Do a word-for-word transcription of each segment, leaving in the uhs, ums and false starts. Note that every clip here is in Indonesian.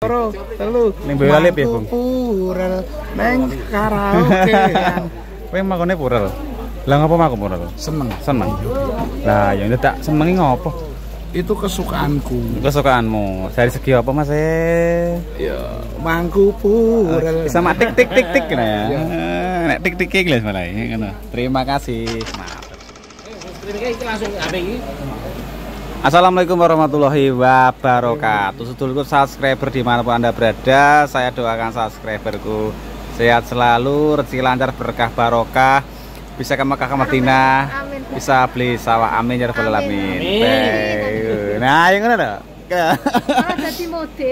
loro, telu. Ning Boyolali piye, Bung? Purel neng karaoke. Kowe makone purel. Lah ngopo maku purel? Seneng. Seneng. Lah ya tak senengi ngopo? Itu kesukaanku. Kesukaanmu. Dari segi apa, Mas? Ya, mangku purel. Bisa mak tik tik tik tik gitu ya. Nek tik tik iki lho malah ngono. Terima kasih. Maaf. Langsung H P iki. Assalamualaikum warahmatullahi wabarakatuh. Sedulurku subscriber dimanapun Anda berada, saya doakan subscriberku sehat selalu, rezeki lancar, berkah barokah, bisa ke Mekah ke Madinah, bisa beli sawah, amin ya rabbal alamin. Nah, yang mana? Ora dadi model.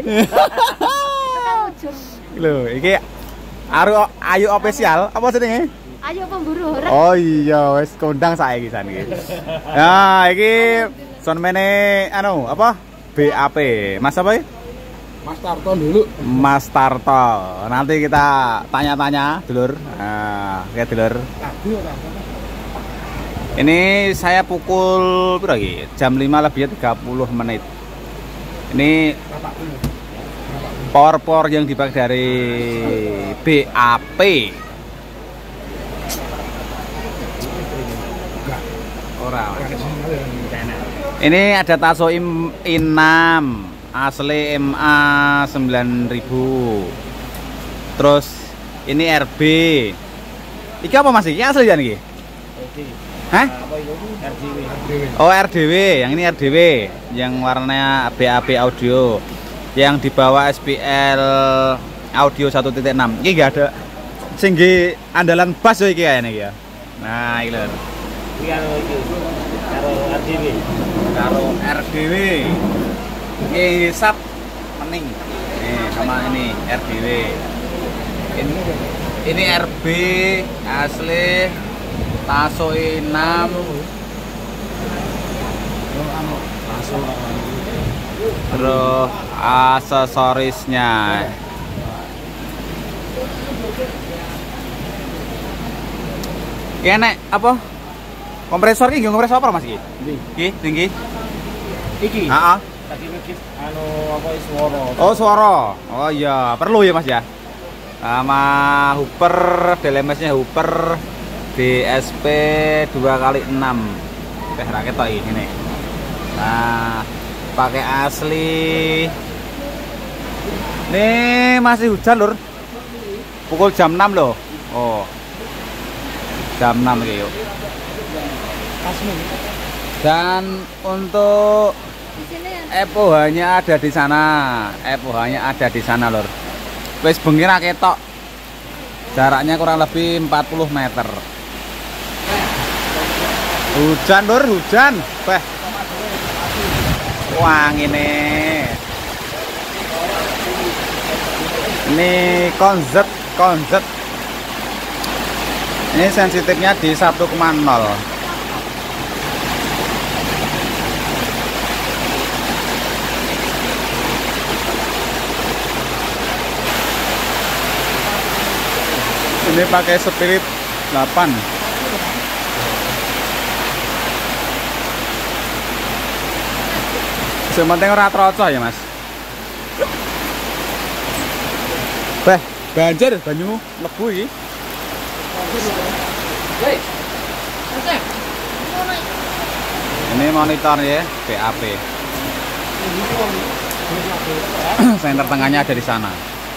Lho, iki Aru Ayu official apa jenenge? Ayo pemburu. Oh iya, wis kondang saiki san iki. Nah, iki son mene anu apa? B A P. Mas apa ya? Mas Tarto dulu. Mas Tarto. Nanti kita tanya-tanya, dulur. Nah, ya dulur. Ini saya pukul berapa lagi? Jam lima lebih tiga puluh menit. Ini power-power yang dipakai dari B A P. Ora. Ini ada Taso I enam asli M A sembilan ribu. Terus ini R B. Iki apa Mas iki? Asli jan iki? Hah? R D W. Oh, R D W. Yang ini R D W yang warnanya B A P audio. Yang dibawa S P L audio satu titik enam. Iki enggak ada singgi andalan bass yo iki kayane iki ya. Nah, iki lho. Iki karo iki. Karo R D W. Karo R D W. Iki sub mening. Nih, sama ini R D W. Ini ini R B asli Taso I enam. Terus aksesorisnya. Ya nek apa? Kompresor iki kompresor apa Mas iki? Iki, tinggi. Iki. Heeh. Tadi mikir anu apa suara. Oh, suara. Oh iya, perlu ya Mas ya. Sama hooper, D L M S-nya hooper D S P dua kali enam. Teh raket tok ini. Nah, pakai asli. Nih masih hujan lur. Pukul jam enam loh. Oh. Jam enam iki yuk. Dan untuk F O H-nya ada di sana. F O H-nya ada di sana, lur. Wis bengi ra ketok. Jaraknya kurang lebih empat puluh meter. Hujan, lur, hujan. Beh. Wah, ngene. Ini konzet, konzet. Ini sensitifnya di satu koma nol. Ini pakai Spirit delapan. Sementing ora troco ya, Mas. Beh, banjir banyu lebu iki. Ini monitor ya, B A P. Senter tengahnya ada di sana.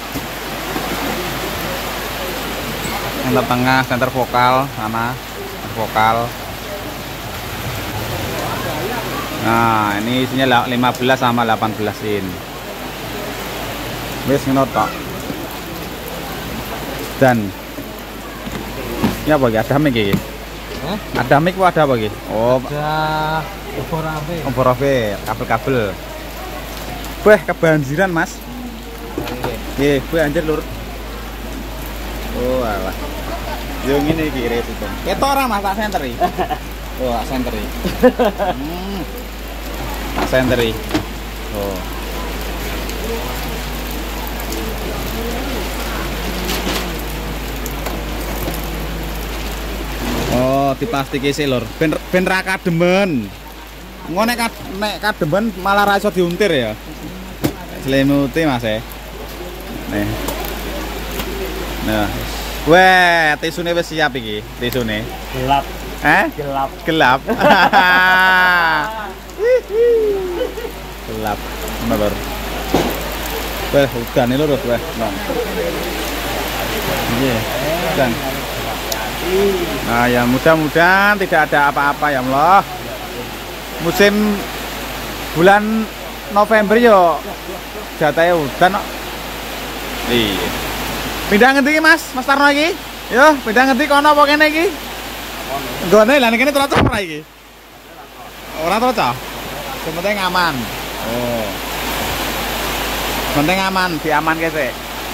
Senter tengah, senter vokal sana, vokal. Nah, ini isinya lima belas sama delapan belas in. Wis ngono tok. Dan ini apa lagi? Ada mic iki? Hah? Ada mic apa ada apa lagi? Oh, ada Oborave. Oborave, kabel-kabel. Weh, kebanjiran, Mas. Nggih, gue anjir, Lur. Oh, alah. Yo ngene iki resiko. Ketok ora Mas, tak senteri. Oh, tak senteri. Hmm. Tak senteri. Oh. Oh, diplastiki sih, Lur. Ben ben ra kademen. Engko nek nek kademen malah ra iso diuntir ya. Selimuti, Mas e. Nih. Nah. Weh, tisune wis siap iki, tisune. Gelap. Eh? Gelap. Gelap. Gelap. Lur. Weh, udan lho, weh. Nong. Iya, udan. Nah, ya mudah-mudahan tidak ada apa-apa ya Allah. Musim bulan November yo jatahe udan kok. Iya. Pindah ngendi iki, Mas? Mas Tarno iki? Yo, pindah ngendi kono apa kene iki? Nggone lah kene cocok ora iki? Ora cocok. Sing penting aman. Oh. Penting aman, diamanke sik.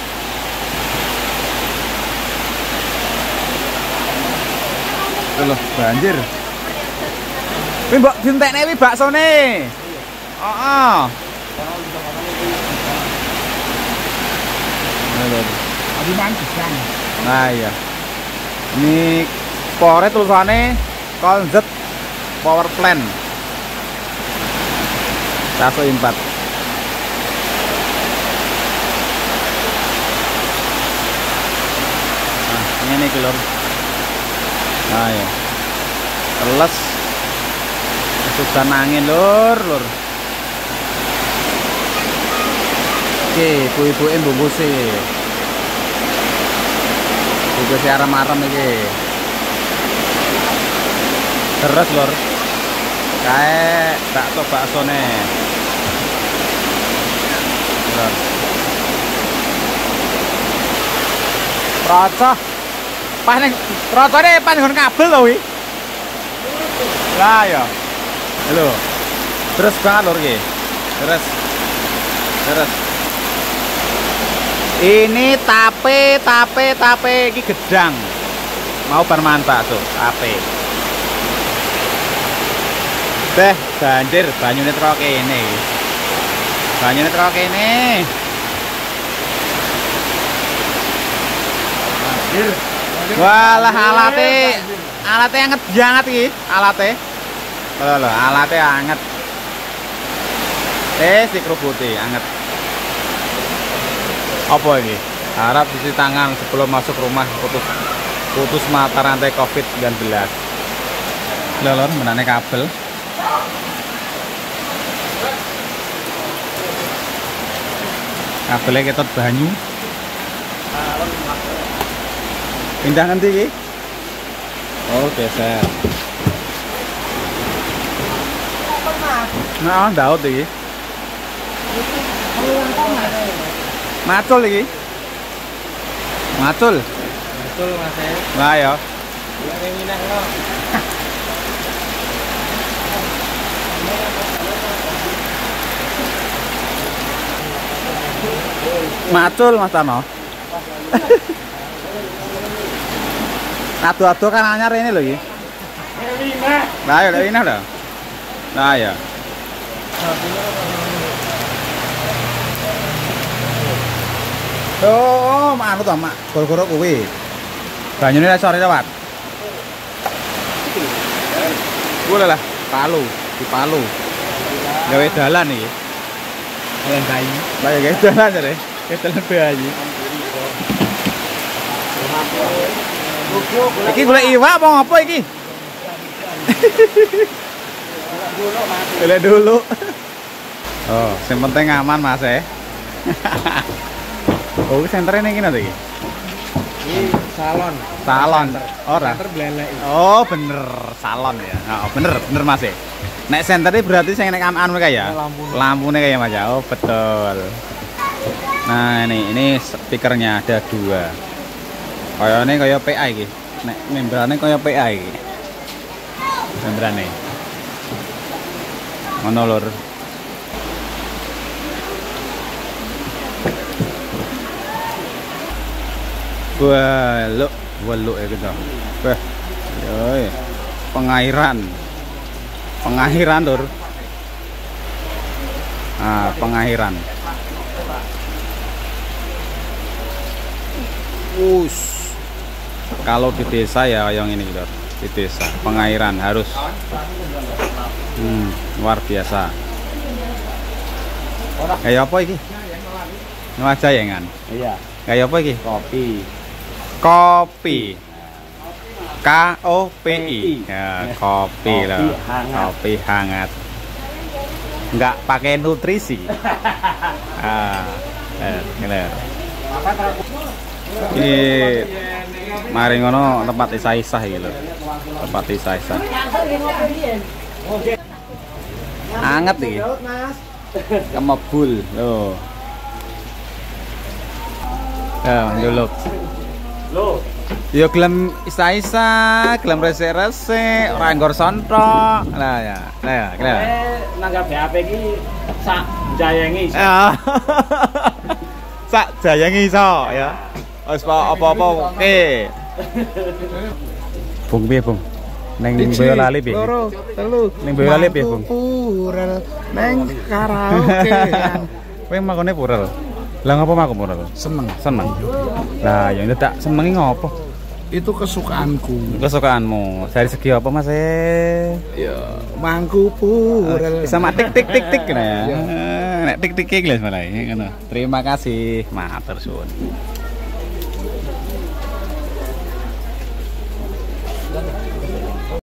Loh, banjir. Kuwi mbok dintekne kuwi baksone. Heeh. Nah iya. Ini pore tulisannya Conzet Power Plant satu empat. Nah ini kelor. Nah ya teles sudah angin lur lur. Oke ibu-ibu bungkus sih bungkus si aram-aram ini terus lur kayak bakso-bakso nih lur rocah pas nih rocah nih pas dengan kabel loh wih lah ya halo terus banget lur ini terus terus ini tape tape tape ini gedang mau bermanfaat tuh tape deh banjir banyune teko kene banyune teko kene banjir walah alate alate anget banget iki alate lho lho alate anget eh si kerubuti anget apa ini? Harap cuci tangan sebelum masuk rumah putus putus mata rantai covid sembilan belas. Lolor menane kabel. Kabelnya ketot banyu. Pindah nanti iki. Oh, geser. Nah, daud iki. Macul iki. Macul. Betul Mas. Lah ya. Lek minang lo. Macul Mas Tano. Ado-ado kan anyar ini lho iki. Lah ya, ini lho. Lah ya. Oh, anu to, Mak. Goro-goro kuwi. Banyune ra sore lewat. Boleh lah, Palu, di Palu. Gawe dalan iki. Dalan bayi. Lah ya gawe dalan jare. Gawe dalan bayi. Iki golek iwak apa ngopo iki? Golek dulu. Oh, yang penting aman Mas eh. Oh, senternya ini gini iki. Ini salon. Salon. Ora. Center belelek. Oh, bener salon ya. Oh, bener, bener Mas e. Nek senternya berarti sing nek anu kaya. Lampunya kayak Mas ya. Oh, betul. Nah, ini ini speakernya ada dua. Kayaknya kayak P A iki. Nek membrannya kayak P A iki. Membrane. Ngono lur. Wah, lo, waluk ya gitu. Wah, yoi, pengairan, pengairan lur. Ah, pengairan. Us, kalau di desa ya yang ini gitu, di desa pengairan harus, hmm, luar biasa. Kayak apa ini? Ngewajayengan. Iya, Kayak apa iki? kopi. Kopi. K O P I. Ya, kopi Kopi loh. hangat. Kopi hangat. Enggak pakai nutrisi. Ah, eh, gila. Ini mari ngono tempat isah-isah iki lho. Tempat isah-isah. Anget iki. Kemebul lho. Ya, njuluk. Loh, Ya gelem isa-isa, gelem resik-resik, ora nggor sontok. Lah ya, lah ya, lah. eh nanggap H P iki sak jayengi. Ya. Sak jayangi iso ya. Wis apa-apa oke. Bung piye, Bung? Neng Boyolali piye? Loro, telu. Ning Boyolali piye, Bung? Purel neng karaoke. Kowe makone purel. Lah ngapa maku purel? Seneng. Seneng. Lah ya tak senengi ngopo? Itu kesukaanku. Kesukaanmu. Dari segi apa, Mas? Eh? Ya, mangku purel. Sama tik tik tik tik kena ya. Nek tik tik iki malah ngono. Terima kasih, matur suwun.